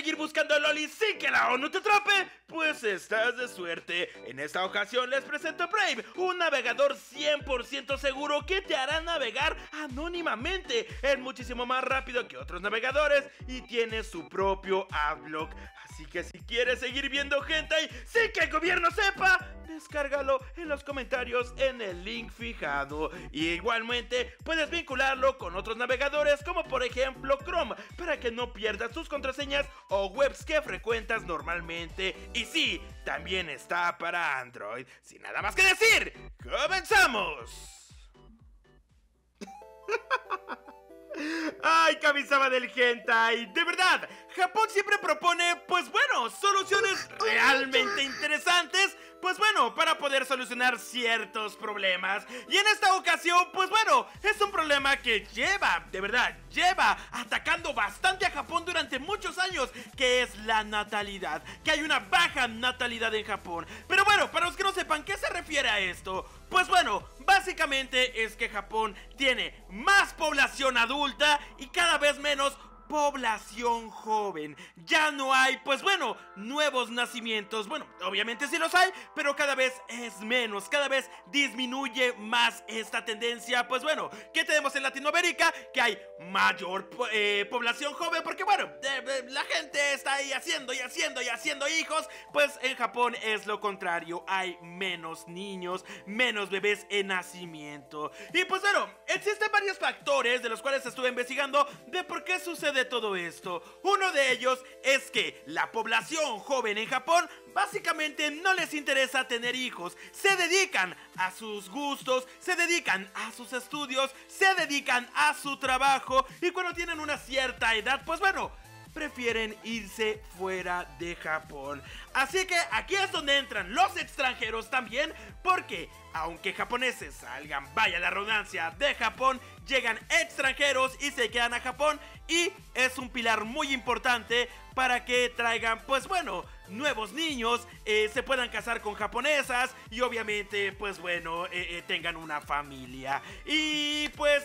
seguir buscando lolis sin que la ONU te atrape? Pues estás de suerte. En esta ocasión les presento Brave, un navegador 100% seguro que te hará navegar anónimamente. Es muchísimo más rápido que otros navegadores y tiene su propio adblock. Así que si quieres seguir viendo hentai sin que el gobierno sepa, descárgalo en los comentarios en el link fijado. Y igualmente puedes vincularlo con otros navegadores como por ejemplo Chrome, para que no pierdas tus contraseñas o webs que frecuentas normalmente. Y sí, también está para Android. Sin nada más que decir, ¡comenzamos! ¡Ay, Kamisama del hentai! De verdad, Japón siempre propone, pues bueno, soluciones realmente interesantes, pues bueno, para poder solucionar ciertos problemas. Y en esta ocasión, pues bueno, es un problema que de verdad, lleva atacando bastante a Japón durante muchos años, que es la natalidad, que hay una baja natalidad en Japón. Pero bueno, para los que no sepan qué se refiere a esto, pues bueno, básicamente es que Japón tiene más población adulta y cada vez menos población joven. Ya no hay, pues bueno, nuevos nacimientos. Bueno, obviamente sí los hay, pero cada vez es menos, cada vez disminuye más esta tendencia. Pues bueno, ¿qué tenemos en Latinoamérica? Que hay mayor población joven, porque bueno, la gente está ahí haciendo hijos. Pues en Japón es lo contrario, hay menos niños, menos bebés en nacimiento. Y pues bueno, existen varios factores de los cuales estuve investigando de por qué sucede todo esto. Uno de ellos es que la población joven en Japón básicamente no les interesa tener hijos. Se dedican a sus gustos, se dedican a sus estudios, se dedican a su trabajo, y cuando tienen una cierta edad, pues bueno, prefieren irse fuera de Japón. Así que aquí es donde entran los extranjeros también, porque aunque japoneses salgan, vaya la redundancia, de Japón, llegan extranjeros y se quedan a Japón, y es un pilar muy importante para que traigan, pues bueno, nuevos niños, se puedan casar con japonesas y obviamente, pues bueno, tengan una familia. Y pues,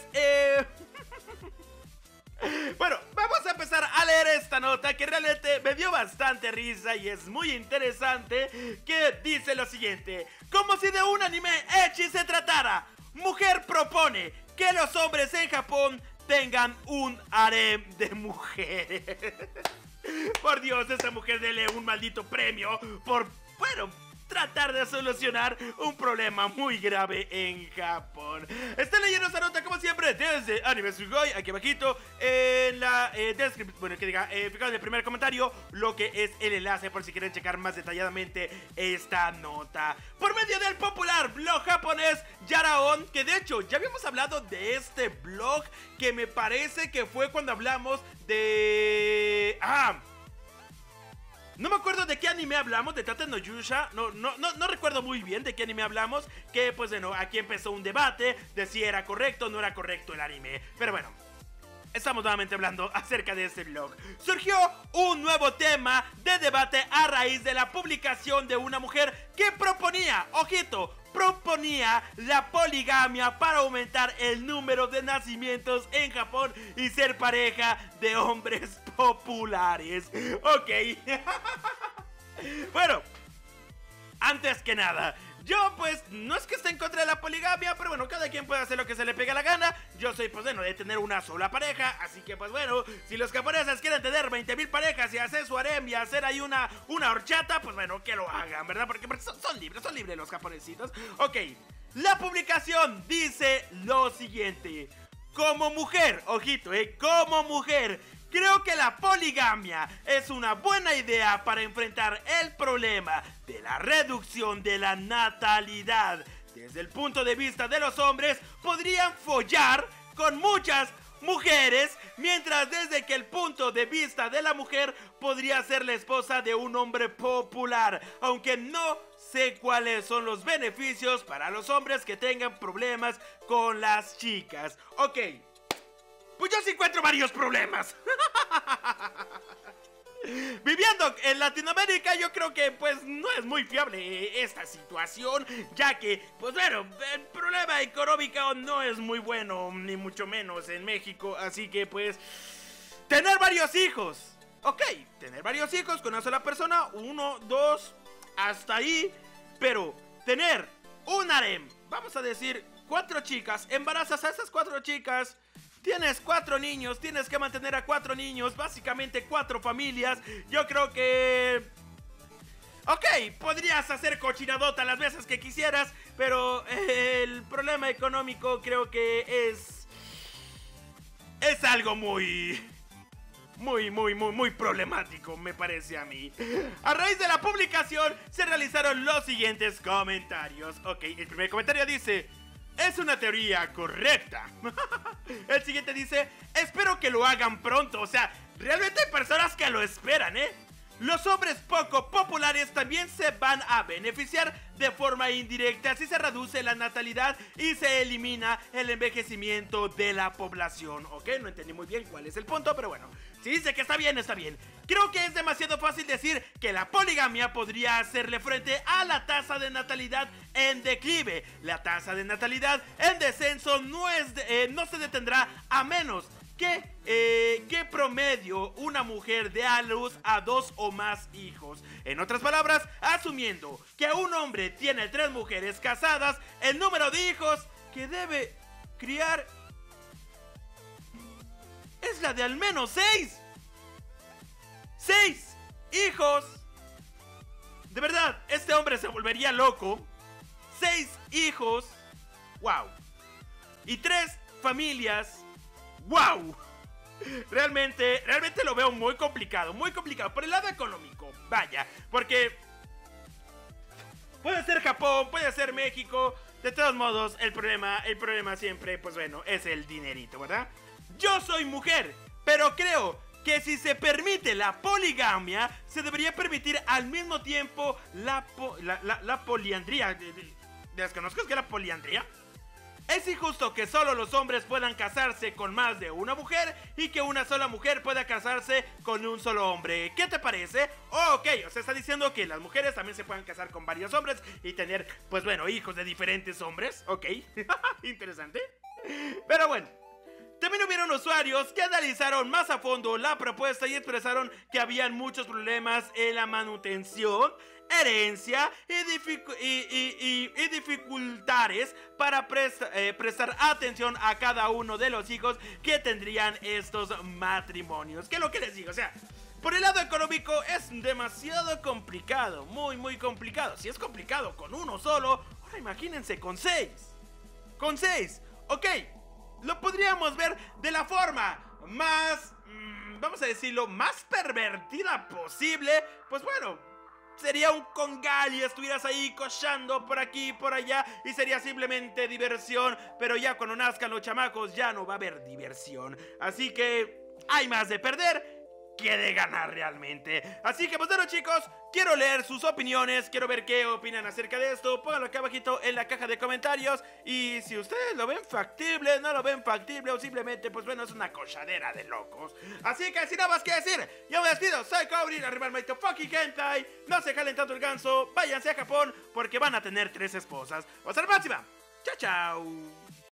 bueno, vamos a empezar a leer esta nota que realmente me dio bastante risa y es muy interesante, que dice lo siguiente: como si de un anime ecchi se tratara, mujer propone que los hombres en Japón tengan un harem de mujeres. Por Dios, esa mujer dele un maldito premio por, bueno, tratar de solucionar un problema muy grave en Japón. Está leyendo esta nota como siempre desde Anime Sugoi, aquí abajito en la descripción, bueno, que diga, fijado en el primer comentario lo que es el enlace por si quieren checar más detalladamente esta nota. Por medio del popular blog japonés Yaraon, que de hecho ya habíamos hablado de este blog, que me parece que fue cuando hablamos de... no me acuerdo de qué anime hablamos, de Tate no Yusha, no recuerdo muy bien de qué anime hablamos, que pues bueno, aquí empezó un debate de si era correcto o no era correcto el anime. Pero bueno, estamos nuevamente hablando acerca de este blog. Surgió un nuevo tema de debate a raíz de la publicación de una mujer que proponía, ojito, proponía la poligamia para aumentar el número de nacimientos en Japón y ser pareja de hombres populares. Ok. Bueno, antes que nada, yo pues no es que esté en contra de la poligamia, pero bueno, cada quien puede hacer lo que se le pega la gana. Yo soy pues bueno de tener una sola pareja, así que pues bueno, si los japoneses quieren tener 20,000 parejas y hacer su harem y hacer ahí una horchata, pues bueno, que lo hagan, ¿verdad? Porque son libres los japonesitos. Ok, la publicación dice lo siguiente: como mujer, ojito, como mujer, creo que la poligamia es una buena idea para enfrentar el problema de la reducción de la natalidad. Desde el punto de vista de los hombres, podrían follar con muchas mujeres, mientras desde que el punto de vista de la mujer podría ser la esposa de un hombre popular, aunque no sé cuáles son los beneficios para los hombres que tengan problemas con las chicas. Ok, pues yo sí encuentro varios problemas. Viviendo en Latinoamérica, yo creo que pues no es muy fiable esta situación, ya que, pues bueno, el problema económico no es muy bueno, ni mucho menos en México. Así que pues tener varios hijos ok, tener varios hijos con una sola persona, 1, 2, hasta ahí. Pero tener un harem, vamos a decir 4 chicas, embarazas a esas 4 chicas, tienes 4 niños, tienes que mantener a 4 niños, básicamente 4 familias. Yo creo que... ok, podrías hacer cochinadota las veces que quisieras, pero el problema económico creo que es algo muy problemático, me parece a mí. A raíz de la publicación se realizaron los siguientes comentarios. Ok, el primer comentario dice: es una teoría correcta. El siguiente dice: espero que lo hagan pronto. O sea, realmente hay personas que lo esperan, ¿eh? Los hombres poco populares también se van a beneficiar de forma indirecta si se reduce la natalidad y se elimina el envejecimiento de la población. Ok, no entendí muy bien cuál es el punto, pero bueno, si dice que está bien, está bien. Creo que es demasiado fácil decir que la poligamia podría hacerle frente a la tasa de natalidad en declive. La tasa de natalidad en descenso no se detendrá a menos que promedio una mujer dé a luz a 2 o más hijos. En otras palabras, asumiendo que un hombre tiene 3 mujeres casadas, el número de hijos que debe criar es la de al menos 6. 6 hijos. De verdad, este hombre se volvería loco. 6 hijos. Wow. Y 3 familias. ¡Wow! Realmente lo veo muy complicado por el lado económico, vaya, porque puede ser Japón, puede ser México, de todos modos, el problema siempre, pues bueno, es el dinerito, ¿verdad? Yo soy mujer, pero creo que si se permite la poligamia, se debería permitir al mismo tiempo la poliandría. ¿Desconozco qué es la poliandría? Es injusto que solo los hombres puedan casarse con más de una mujer y que una sola mujer pueda casarse con un solo hombre. ¿Qué te parece? Oh, ok, o sea, está diciendo que las mujeres también se puedan casar con varios hombres y tener, pues bueno, hijos de diferentes hombres. Ok, interesante. Pero bueno, también hubieron usuarios que analizaron más a fondo la propuesta y expresaron que habían muchos problemas en la manutención, herencia y dificultades para prestar atención a cada uno de los hijos que tendrían estos matrimonios. ¿Qué es lo que les digo? O sea, por el lado económico es demasiado complicado, muy complicado. Si es complicado con uno solo, ahora imagínense con 6. Con 6, ok, lo podríamos ver de la forma más, vamos a decirlo, más pervertida posible. Pues bueno, sería un congal y estuvieras ahí cochando por aquí y por allá y sería simplemente diversión. Pero ya cuando nazcan los chamacos ya no va a haber diversión. Así que hay más de perder que de ganar realmente. Así que pues bueno, chicos, quiero leer sus opiniones, quiero ver qué opinan acerca de esto. Pónganlo acá abajito en la caja de comentarios. Y si ustedes lo ven factible, no lo ven factible o simplemente, pues bueno, es una cochadera de locos. Así que sin nada más que decir, yo me despido, soy Cobrin, arriba el Maito Fucking Hentai. No se jalen tanto el ganso, váyanse a Japón porque van a tener 3 esposas. Hasta la próxima, chao chao.